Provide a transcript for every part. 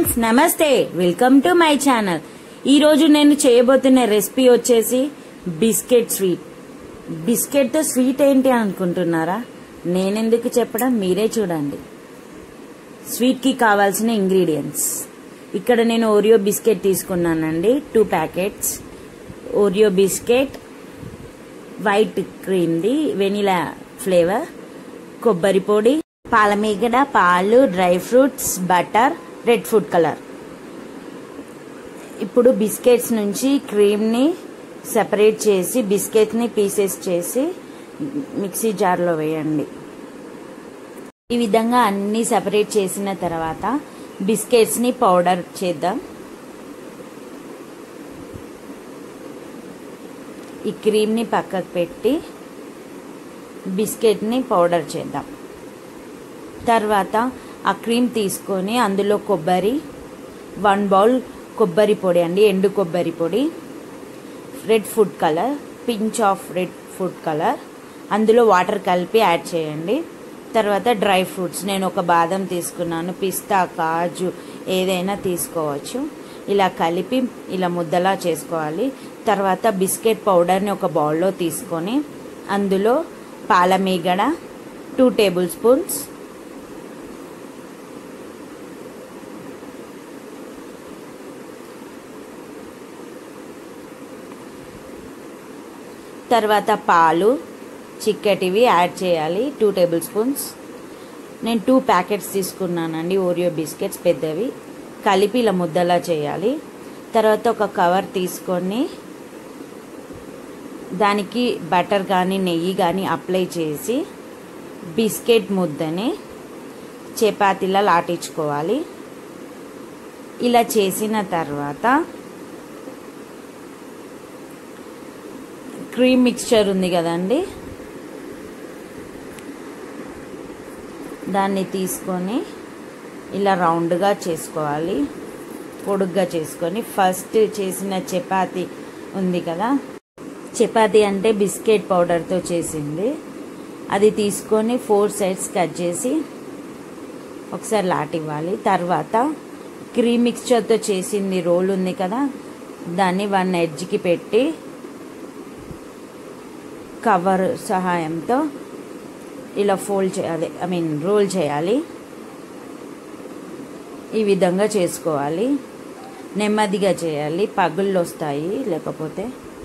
Friends నమస్తే welcome to my channel. ఈ రోజు నేను చేయబోతున్న రెసిపీ వచ్చేసి బిస్కెట్ స్వీట్। బిస్కెట్ తో స్వీట్ ఏంటి అనుకుంటున్నారా? నేనెందుకు చెప్పడం, మీరే చూడండి। స్వీట్ కి కావాల్సిన ఇంగ్రీడియంట్స్ ఇక్కడ నేను ఓరియో బిస్కెట్ తీసుకున్నానండి, 2 packets Oreo biscuit, white cream the vanilla flavour, కొబ్బరి పొడి, పాలమీగడ, పాలు, dry fruits, butter, red food colour. ఇప్పుడు బిస్కెట్స్ నుంచి క్రీమ్ ని సెపరేట్ చేసి బిస్కెట్ ని పీసెస్ చేసి మిక్సీ జార్ లో వేయండి। ఈ విధంగా అన్ని సెపరేట్ చేసిన తర్వాత బిస్కెట్స్ ని పౌడర్ చేద్దాం। ఈ క్రీమ్ ని పక్కకు పెట్టి బిస్కెట్ ని పౌడర్ చేద్దాం। తర్వాత ఆ క్రీమ్ తీసుకొని అందులో కొబ్బరి, 1 బౌల్ కొబ్బరి పొడి అండి, ఎండు కొబ్బరి పొడి, red food colour, pinch of red food colour, అందులో వాటర్ కలిపి యాడ్ చేయండి। తర్వాత డ్రై ఫ్రూట్స్, నేను ఒక బాదం తీసుకున్నాను, పిస్తా, కాజు ఏదైనా తీసుకోవచ్చు। ఇలా కలిపి ఇలా ముద్దలా చేసుకోవాలి। తర్వాత బిస్కెట్ పౌడర్ని ఒక బౌల్లో తీసుకొని అందులో పాలమీగడ 2 టేబుల్ స్పూన్స్, తర్వాత పాలు చిక్కటివి యాడ్ చేయాలి 2 టేబుల్ స్పూన్స్। నేను 2 ప్యాకెట్స్ తీసుకున్నానండి ఓరియో బిస్కెట్స్ పెద్దవి, కలిపి ఇలా ముద్దలా చేయాలి। తర్వాత ఒక కవర్ తీసుకొని దానికి బటర్ కానీ నెయ్యి కానీ అప్లై చేసి బిస్కెట్ ముద్దని చపాతీలా లాటించుకోవాలి। ఇలా చేసిన తర్వాత క్రీమ్ మిక్స్చర్ ఉంది కదండి, దాన్ని తీసుకొని ఇలా రౌండ్గా చేసుకోవాలి, పొడుగ్గా చేసుకొని ఫస్ట్ చేసిన చపాతీ ఉంది కదా, చపాతీ అంటే బిస్కెట్ పౌడర్తో చేసింది, అది తీసుకొని 4 సైడ్స్ కట్ చేసి ఒకసారి లాటివ్వాలి। తర్వాత క్రీమ్ మిక్స్చర్తో చేసింది రోల్ ఉంది కదా, దాన్ని 1 ఎడ్జ్కి పెట్టి కవర్ సహాయంతో ఇలా ఫోల్డ్ చేయాలి, రోల్ చేయాలి। ఈ విధంగా చేసుకోవాలి, నెమ్మదిగా చేయాలి, పగుళ్ళు వస్తాయి లేకపోతే।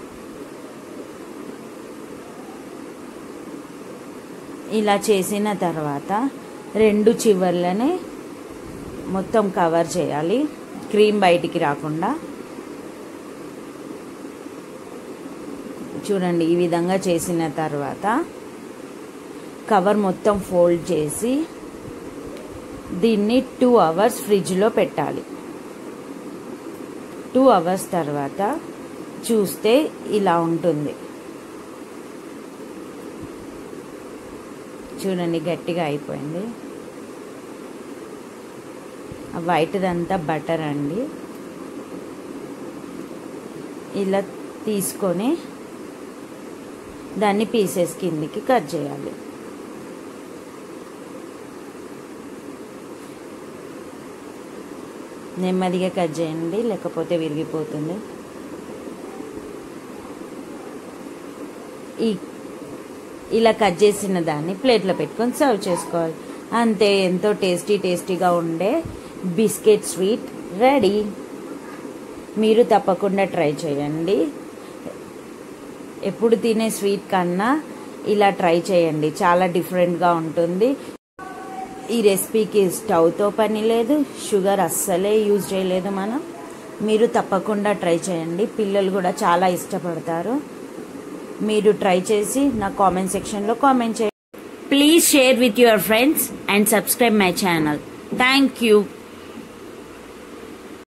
ఇలా చేసిన తర్వాత 2 చివర్లని మొత్తం కవర్ చేయాలి, క్రీమ్ బయటికి రాకుండా। చూడండి, ఈ విధంగా చేసిన తర్వాత కవర్ మొత్తం ఫోల్డ్ చేసి దీన్ని 2 అవర్స్ ఫ్రిడ్జ్లో పెట్టాలి। 2 అవర్స్ తర్వాత చూస్తే ఇలా ఉంటుంది, చూడండి గట్టిగా అయిపోయింది। వైట్దంతా బటర్ అండి, ఇలా తీసుకొని దాన్ని పీసెస్ కిందికి కట్ చేయాలి। నెమ్మదిగా కట్ చేయండి లేకపోతే విరిగిపోతుంది। ఇలా కట్ చేసిన దాన్ని ప్లేట్లో పెట్టుకొని సర్వ్ చేసుకోవాలి, అంతే। ఎంతో టేస్టీగా ఉండే బిస్కెట్ స్వీట్ రెడీ। మీరు తప్పకుండా ట్రై చేయండి, ఎప్పుడు తినే స్వీట్ కన్నా ఇలా ట్రై చేయండి, చాలా డిఫరెంట్గా ఉంటుంది। ఈ రెసిపీకి స్టవ్తో పని లేదు, షుగర్ అస్సలే యూజ్ చేయలేదు మనం। మీరు తప్పకుండా ట్రై చేయండి, పిల్లలు కూడా చాలా ఇష్టపడతారు। మీరు ట్రై చేసి నా కామెంట్ సెక్షన్లో కామెంట్ చేయండి। Please share with your friends and subscribe my channel. Thank you.